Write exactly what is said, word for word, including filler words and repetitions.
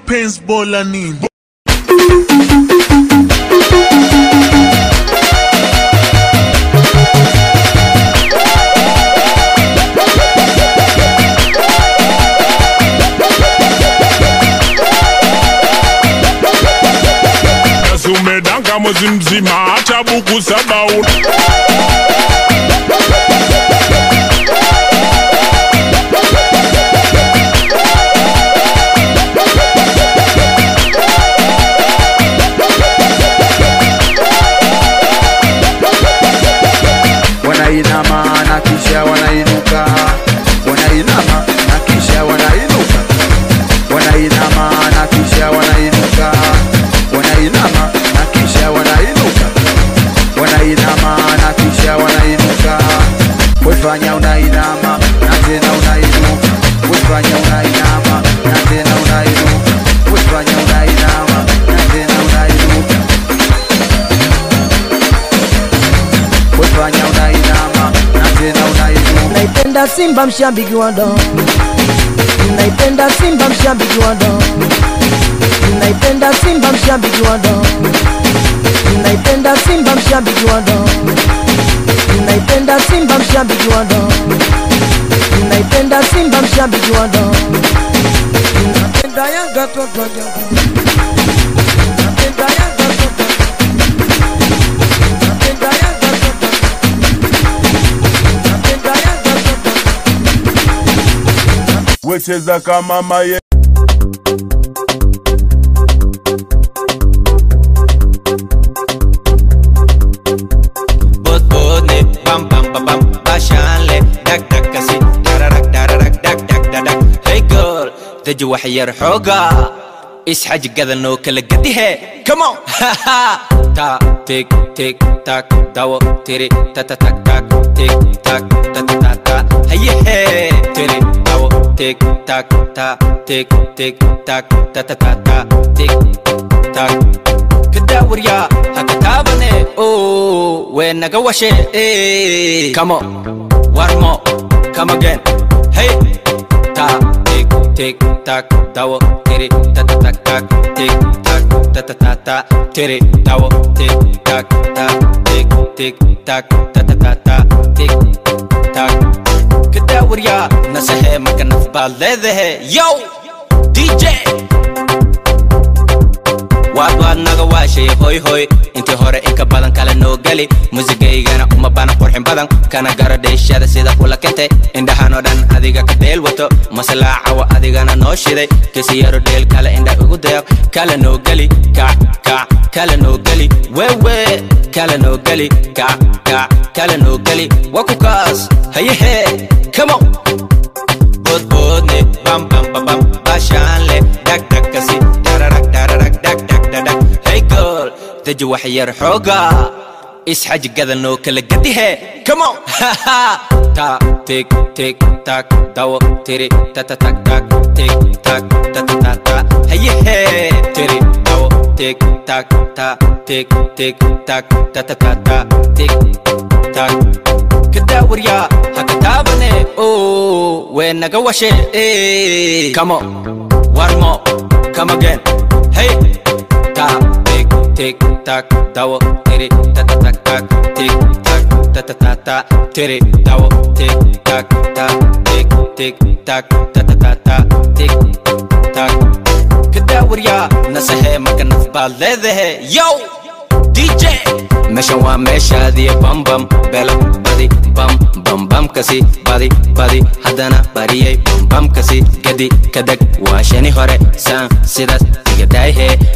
paintball nini. Umedanga mwezi mzima hata buku saba wanainama na kisha wanainuka, wanainama na kisha wanainuka, wanainama na kisha wanainuka, wanainama na kisha wanainuka, wanainama na kisha wanainuka. Wefanya unainama na tena unainuka, wefanya unainama na tena unainuka, wefanya unainama na tena unainuka, wefanya unainama na tena unainuka. Naipenda Simba mshabiki wa Dom, naipenda Simba mshabiki wa Dom, naipenda Simba mshabiki wa Dom, naipenda Simba mshabiki wa Dom, naipenda Simba mshabiki wa Dom, naipenda Simba mshabiki wa Dom, napenda Yanga toto Yanga, napenda Yanga toto, napenda Yanga toto, napenda Yanga toto, wecheza kama maye. Bam bam bam bam, bashanle, dak dak kasi, dararak dararak dak dak dak. Hey girl, did you wahiyar hoga? Ishaj gadan no kala gadi hai. Come on, ha ha. Ta tik tik tak, dawo tere ta ta tak tak, tik tak ta ta ta ta. Hey hey, tere dawo tik tak ta, tik tik tak ta ta ta ta, tik tak. Kadawarya hakatabane oh when naga washe eh come on one more come again hey ta tik tik tak dawo tere ta ta tak tak tik tak ta ta ta ta tere dawo tik tak ta tik tik tak ta ta ta ta tik tak kadawarya nasahe makanaf balede hai yo D J Wad wad naga washay hoy hoy inti hore inka badan kala noo gali musigaygana uma bana qurxin badan kana garadheeshada sida kula kente indhahanoo dhan adiga ka dheel wato masalaacawa adigana noo shiday kasiyaro dheel kale indha ugu dayo kala noo gali kac kac kala noo gali wewe kala noo gali kac kac kala noo gali waku kaas hayehe come on bod bodne bam bam bam bam bashanle dak dak kasi dararak dararak dak dak dak. Hey girl, did you wahiyar hoga? Ishaj gadan no kala gadi hai. Come on, ha ha. Ta tik tik tak, dawo tere ta ta tak tak, tik tak ta ta ta ta. Hey hey, tere dawo tik tak ta, tik tik tak ta ta ta ta, tik tak. Kadawarya hakatabane oh when naga washe eh come on one more come again hey ta tik tik tak dawo tere ta ta tak tak tik tak ta ta ta ta tere dawo tik tak ta tik tik tak ta ta ta ta tik tak kadawarya nasahe makanaf balede hai yo D J mesha wa mesha diye bam bam bela badi bam bam bam kasi badi badi hadana bariyay bam bam kasi gadi kadag wa shani hore san sidas iga dai he